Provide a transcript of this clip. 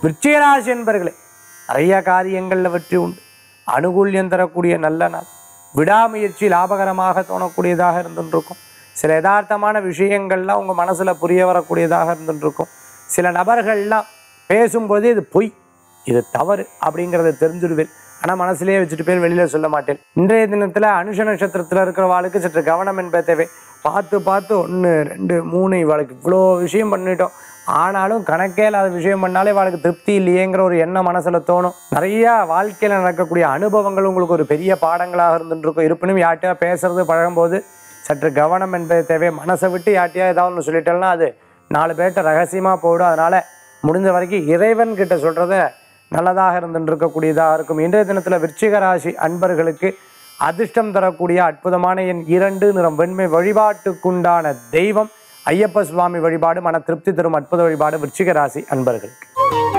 விருச்சிக ராசி என்பர்களே, நிறைய காரியங்களில் வெற்றி உண்டு. அனுகூல்யம் தரக்கூடிய நல்ல நாள். விடாமுயற்சி லாபகரமாக தோணக்கூடியதாக இருந்துருக்கும். சில யதார்த்தமான விஷயங்கள்லாம் உங்கள் மனசில் புரிய வரக்கூடியதாக இருந்துருக்கும். சில நபர்கள்லாம் பேசும்போது இது பொய், இது தவறு அப்படிங்கிறத தெரிஞ்சுடுவேன். ஆனால் மனசுலேயே வச்சுட்டு பேர் வெளியில் சொல்ல மாட்டேன். இன்றைய தினத்தில் அனுஷ நட்சத்திரத்தில் இருக்கிறவாளுக்கு சற்று கவனம் என்பது தேவை. பார்த்து 1 2 3 இவாளுக்கு இவ்வளோ விஷயம் பண்ணிட்டோம், ஆனாலும் கணக்கே இல்லாத விஷயம் பண்ணாலே இவாளுக்கு திருப்தி இல்லையேங்கிற ஒரு எண்ணம் மனசில் தோணும். நிறையா வாழ்க்கையில் நடக்கக்கூடிய அனுபவங்கள் உங்களுக்கு ஒரு பெரிய பாடங்களாக இருந்துருக்கும். இருப்பினும் யார்ட்டையா பேசுறது பழகும்போது சற்று கவனம் என்பது தேவை. மனசை விட்டு யார்ட்டையா ஏதாவது ஒன்று சொல்லிட்டேன்னா அது 4 பேர்கிட்ட ரகசியமாக போய்டும். அதனால் முடிஞ்ச வரைக்கும் இறைவன் கிட்ட சொல்கிறத நல்லதாக இருந்துருக்கக்கூடியதாக இருக்கும். இன்றைய தினத்தில் விருச்சிக ராசி அன்பர்களுக்கு அதிர்ஷ்டம் தரக்கூடிய அற்புதமான எண் 2, நிறம் வெண்மை. வழிபாட்டுக்குண்டான தெய்வம் ஐயப்ப சுவாமி வழிபாடு. மன திருப்தி தரும் அற்புத வழிபாடு விருச்சிக ராசி அன்பர்களுக்கு.